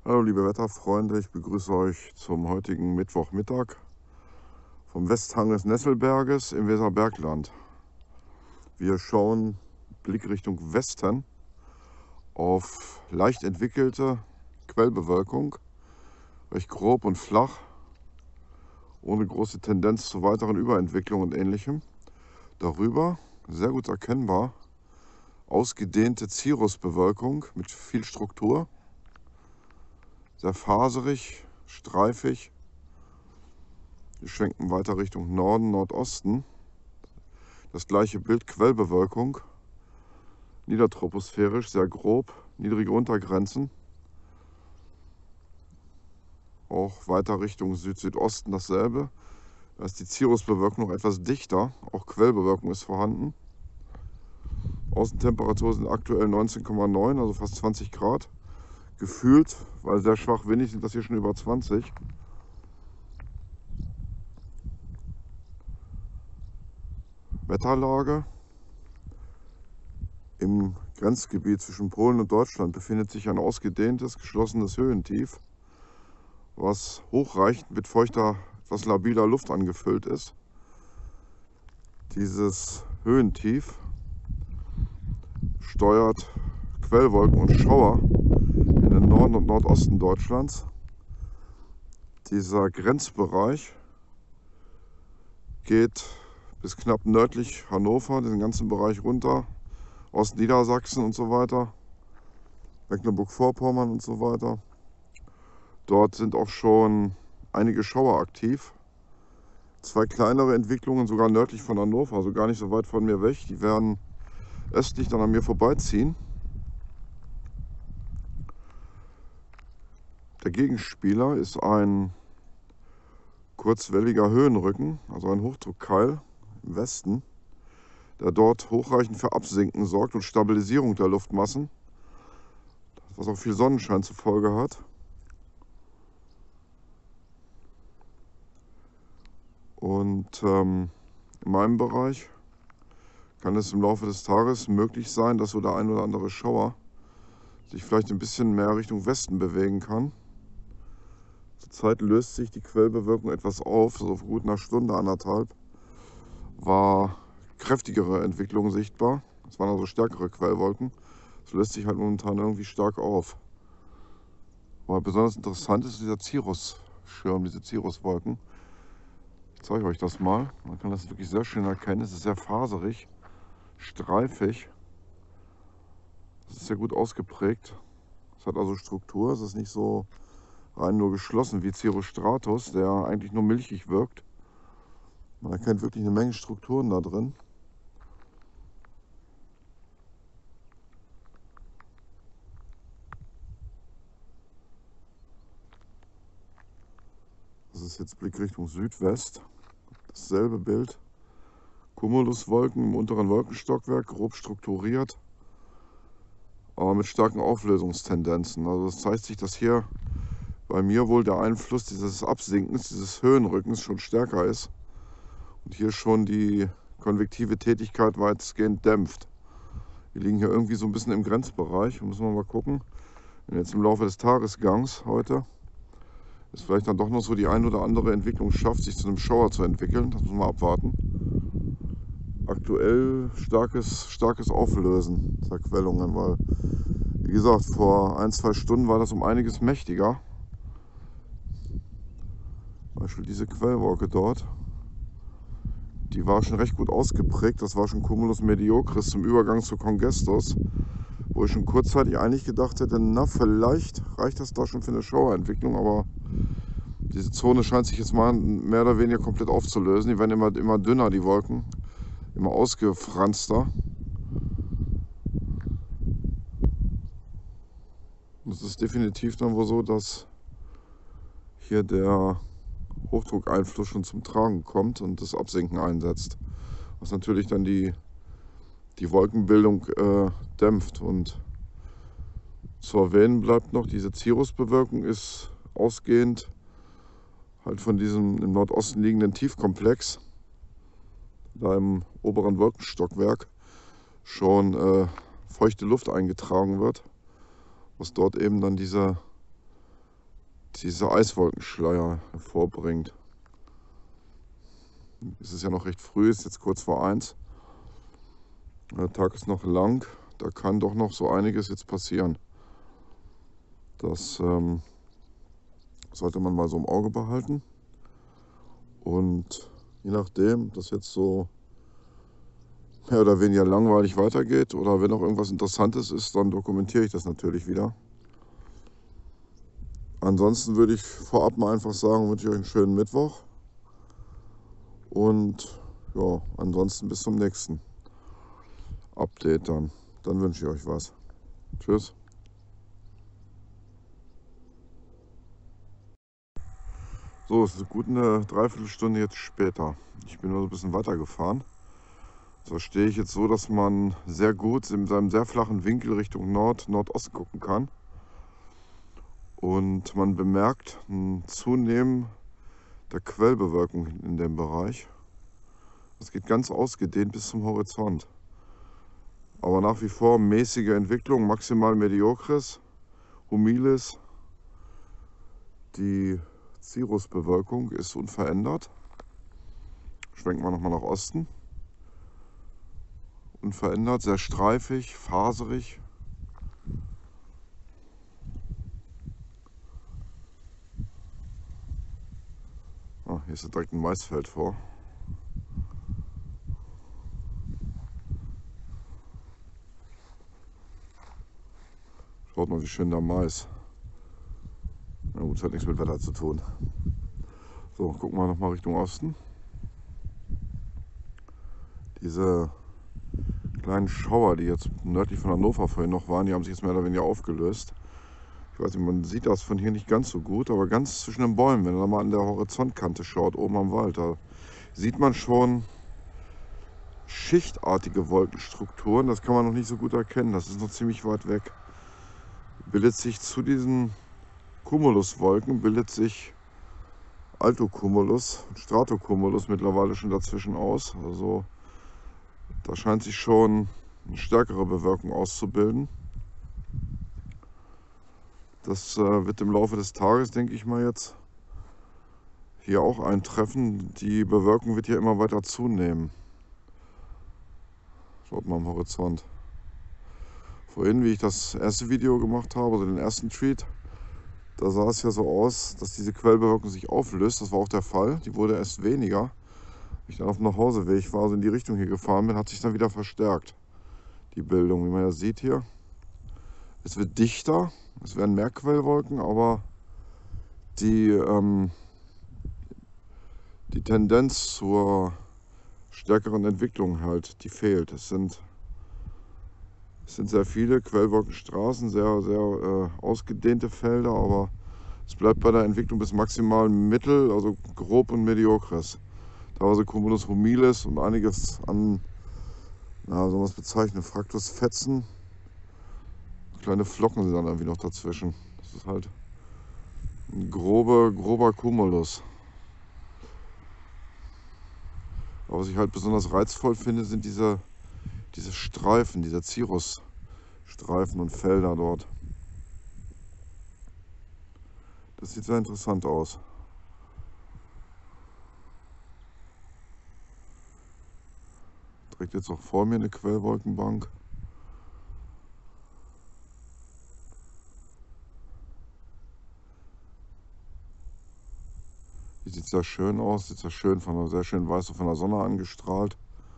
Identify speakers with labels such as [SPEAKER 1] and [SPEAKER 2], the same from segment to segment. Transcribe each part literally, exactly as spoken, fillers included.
[SPEAKER 1] Hallo liebe Wetterfreunde, ich begrüße euch zum heutigen Mittwochmittag vom Westhang des Nesselberges im Weserbergland. Wir schauen Blick Richtung Westen auf leicht entwickelte Quellbewölkung, recht grob und flach, ohne große Tendenz zu weiteren Überentwicklung und Ähnlichem. Darüber, sehr gut erkennbar, ausgedehnte Cirrusbewölkung mit viel Struktur, sehr faserig, streifig. Wir schwenken weiter Richtung Norden, Nordosten. Das gleiche Bild, Quellbewölkung, niedertroposphärisch, sehr grob, niedrige Untergrenzen. Auch weiter Richtung Süd-Südosten dasselbe. Da ist die Cirrusbewölkung noch etwas dichter, auch Quellbewölkung ist vorhanden. Außentemperatur sind aktuell neunzehn Komma neun, also fast zwanzig Grad. Gefühlt, weil sehr schwach windig, sind das hier schon über zwanzig. Wetterlage. Im Grenzgebiet zwischen Polen und Deutschland befindet sich ein ausgedehntes, geschlossenes Höhentief, was hochreichend mit feuchter, etwas labiler Luft angefüllt ist. Dieses Höhentief steuert Quellwolken und Schauer in den Norden und Nordosten Deutschlands. Dieser Grenzbereich geht bis knapp nördlich Hannover, den ganzen Bereich runter, Ostniedersachsen und so weiter, Mecklenburg-Vorpommern und so weiter. Dort sind auch schon einige Schauer aktiv. Zwei kleinere Entwicklungen sogar nördlich von Hannover, also gar nicht so weit von mir weg. Die werden östlich dann an mir vorbeiziehen. Der Gegenspieler ist ein kurzwelliger Höhenrücken, also ein Hochdruckkeil im Westen, der dort hochreichend für Absinken sorgt und Stabilisierung der Luftmassen, was auch viel Sonnenschein zur Folge hat. Und ähm, in meinem Bereich kann es im Laufe des Tages möglich sein, dass so der ein oder andere Schauer sich vielleicht ein bisschen mehr Richtung Westen bewegen kann. Zurzeit löst sich die Quellbewölkung etwas auf, so vor gut einer Stunde, anderthalb, war kräftigere Entwicklung sichtbar. Es waren also stärkere Quellwolken. Es löst sich halt momentan irgendwie stark auf. Aber besonders interessant ist dieser Cirrusschirm, diese Cirruswolken. Ich zeige euch das mal. Man kann das wirklich sehr schön erkennen. Es ist sehr faserig, streifig. Es ist sehr gut ausgeprägt. Es hat also Struktur. Es ist nicht so rein nur geschlossen wie Cirrus stratus, der eigentlich nur milchig wirkt. Man erkennt wirklich eine Menge Strukturen da drin. Das ist jetzt Blick Richtung Südwest. Dasselbe Bild. Cumuluswolken im unteren Wolkenstockwerk, grob strukturiert, aber mit starken Auflösungstendenzen. Also es zeigt sich, dass hier bei mir wohl der Einfluss dieses Absinkens, dieses Höhenrückens schon stärker ist und hier schon die konvektive Tätigkeit weitestgehend dämpft. Wir liegen hier irgendwie so ein bisschen im Grenzbereich. Müssen wir mal gucken. Wenn jetzt im Laufe des Tagesgangs heute es vielleicht dann doch noch so die ein oder andere Entwicklung schafft, sich zu einem Schauer zu entwickeln. Das müssen wir abwarten. Aktuell starkes, starkes Auflösen der Quellungen, weil, wie gesagt, vor ein, zwei Stunden war das um einiges mächtiger. Zum Beispiel diese Quellwolke dort, die war schon recht gut ausgeprägt. Das war schon Cumulus mediocris zum Übergang zu Congestus, wo ich schon kurzzeitig eigentlich gedacht hätte, na, vielleicht reicht das da schon für eine Schauerentwicklung, aber diese Zone scheint sich jetzt mal mehr oder weniger komplett aufzulösen. Die werden immer, immer dünner, die Wolken, immer ausgefranster. Es ist definitiv dann wohl so, dass hier der Hochdruckeinfluss schon zum Tragen kommt und das Absinken einsetzt, was natürlich dann die, die Wolkenbildung äh, dämpft. Und zu erwähnen bleibt noch, diese Cirrusbewölkung ist ausgehend halt von diesem im Nordosten liegenden Tiefkomplex, da im oberen Wolkenstockwerk schon äh, feuchte Luft eingetragen wird, was dort eben dann diese diese Eiswolkenschleier hervorbringt. Es ist ja noch recht früh, es ist jetzt kurz vor eins. Der Tag ist noch lang, da kann doch noch so einiges jetzt passieren. Das ähm, sollte man mal so im Auge behalten. Und je nachdem, dass jetzt so mehr oder weniger langweilig weitergeht oder wenn auch irgendwas Interessantes ist, dann dokumentiere ich das natürlich wieder. Ansonsten würde ich vorab mal einfach sagen, wünsche ich euch einen schönen Mittwoch. Und ja, ansonsten bis zum nächsten Update dann. Dann wünsche ich euch was. Tschüss. So, es ist gut eine Dreiviertelstunde jetzt später. Ich bin nur so ein bisschen weitergefahren. So stehe ich jetzt so, dass man sehr gut in seinem sehr flachen Winkel Richtung Nord, Nordost gucken kann. Und man bemerkt ein Zunehmen der Quellbewölkung in dem Bereich. Das geht ganz ausgedehnt bis zum Horizont. Aber nach wie vor mäßige Entwicklung, maximal mediokres, humilis. Die Cirrusbewölkung ist unverändert. Schwenken wir nochmal nach Osten. Unverändert, sehr streifig, faserig. Ah, hier ist direkt ein Maisfeld vor. Schaut mal, wie schön der Mais. Na gut, das hat nichts mit Wetter zu tun. So, gucken wir nochmal Richtung Osten. Diese kleinen Schauer, die jetzt nördlich von Hannover vorhin noch waren, die haben sich jetzt mehr oder weniger aufgelöst. Ich weiß nicht, man sieht das von hier nicht ganz so gut, aber ganz zwischen den Bäumen, wenn man mal an der Horizontkante schaut, oben am Wald, da sieht man schon schichtartige Wolkenstrukturen. Das kann man noch nicht so gut erkennen, das ist noch ziemlich weit weg. Bildet sich zu diesen Cumuluswolken, bildet sich Altocumulus und Stratocumulus mittlerweile schon dazwischen aus. Also da scheint sich schon eine stärkere Bewölkung auszubilden. Das äh, wird im Laufe des Tages, denke ich mal, jetzt hier auch eintreffen. Die Bewölkung wird hier immer weiter zunehmen. Schaut mal am Horizont. Vorhin, wie ich das erste Video gemacht habe, also den ersten Tweet, da sah es ja so aus, dass diese Quellbewölkung sich auflöst. Das war auch der Fall. Die wurde erst weniger. Als ich dann auf dem Nachhauseweg war, also in die Richtung hier gefahren bin, hat sich dann wieder verstärkt. Die Bildung, wie man ja sieht hier. Es wird dichter, es werden mehr Quellwolken, aber die, ähm, die Tendenz zur stärkeren Entwicklung halt, die fehlt. Es sind, es sind sehr viele Quellwolkenstraßen, sehr, sehr äh, ausgedehnte Felder, aber es bleibt bei der Entwicklung bis maximal mittel, also grob und mediokres. Teilweise Cumulus humilis und einiges an, na, soll man es bezeichnen, Fraktusfetzen. Kleine Flocken sind dann irgendwie noch dazwischen. Das ist halt ein grober, grober Cumulus. Aber was ich halt besonders reizvoll finde, sind diese, diese Streifen, diese Cirrusstreifen und Felder dort. Das sieht sehr interessant aus. Direkt jetzt auch vor mir eine Quellwolkenbank. Die sieht sehr schön aus, sieht sehr schön von sehr schön weiß von der Sonne angestrahlt.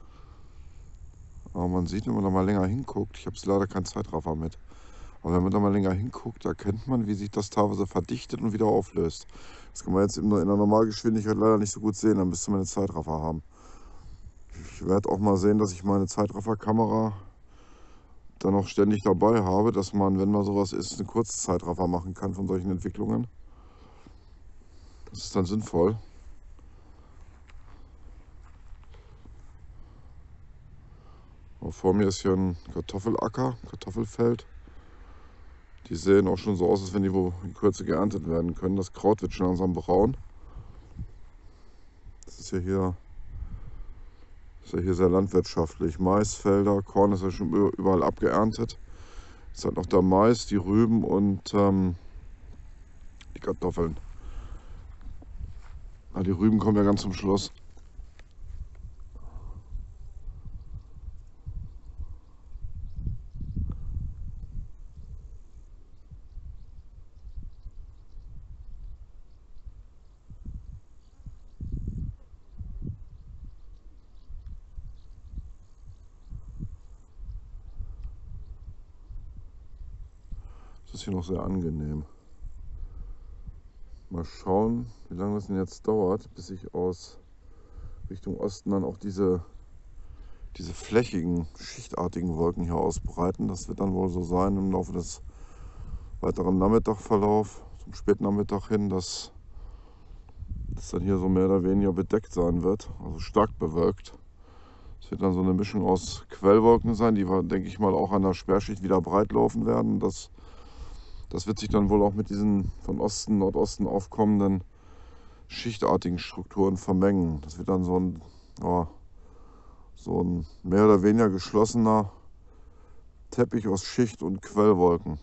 [SPEAKER 1] Aber man sieht, wenn man da mal länger hinguckt, ich habe jetzt leider keinen Zeitraffer mit, aber wenn man da mal länger hinguckt, erkennt man, wie sich das teilweise verdichtet und wieder auflöst. Das kann man jetzt in der Normalgeschwindigkeit leider nicht so gut sehen, dann müsste man einen Zeitraffer haben. Ich werde auch mal sehen, dass ich meine Zeitrafferkamera dann auch ständig dabei habe, dass man, wenn mal sowas ist, einen Kurzzeitraffer machen kann von solchen Entwicklungen. Das ist dann sinnvoll. Aber vor mir ist hier ein Kartoffelacker, Kartoffelfeld. Die sehen auch schon so aus, als wenn die wo in Kürze geerntet werden können. Das Kraut wird schon langsam braun. Das ist ja hier, ist ja hier sehr landwirtschaftlich. Maisfelder, Korn ist ja schon überall abgeerntet. Jetzt hat noch der Mais, die Rüben und ähm, die Kartoffeln. Ah, die Rüben kommen ja ganz zum Schluss. Das ist hier noch sehr angenehm. Mal schauen, wie lange das denn jetzt dauert, bis sich aus Richtung Osten dann auch diese, diese flächigen, schichtartigen Wolken hier ausbreiten. Das wird dann wohl so sein im Laufe des weiteren Nachmittagverlaufs, zum Spätnachmittag hin, dass das dann hier so mehr oder weniger bedeckt sein wird, also stark bewölkt. Es wird dann so eine Mischung aus Quellwolken sein, die wir, denke ich mal, auch an der Sperrschicht wieder breit laufen werden. Das Das wird sich dann wohl auch mit diesen von Osten, Nordosten aufkommenden schichtartigen Strukturen vermengen. Das wird dann so ein, ja, so ein mehr oder weniger geschlossener Teppich aus Schicht- und Quellwolken.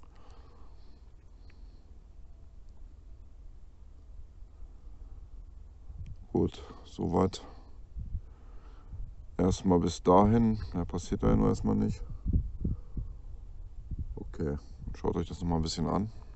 [SPEAKER 1] Gut, soweit erstmal bis dahin. Mehr passiert da ja nur erstmal nicht. Okay, schaut euch das nochmal ein bisschen an.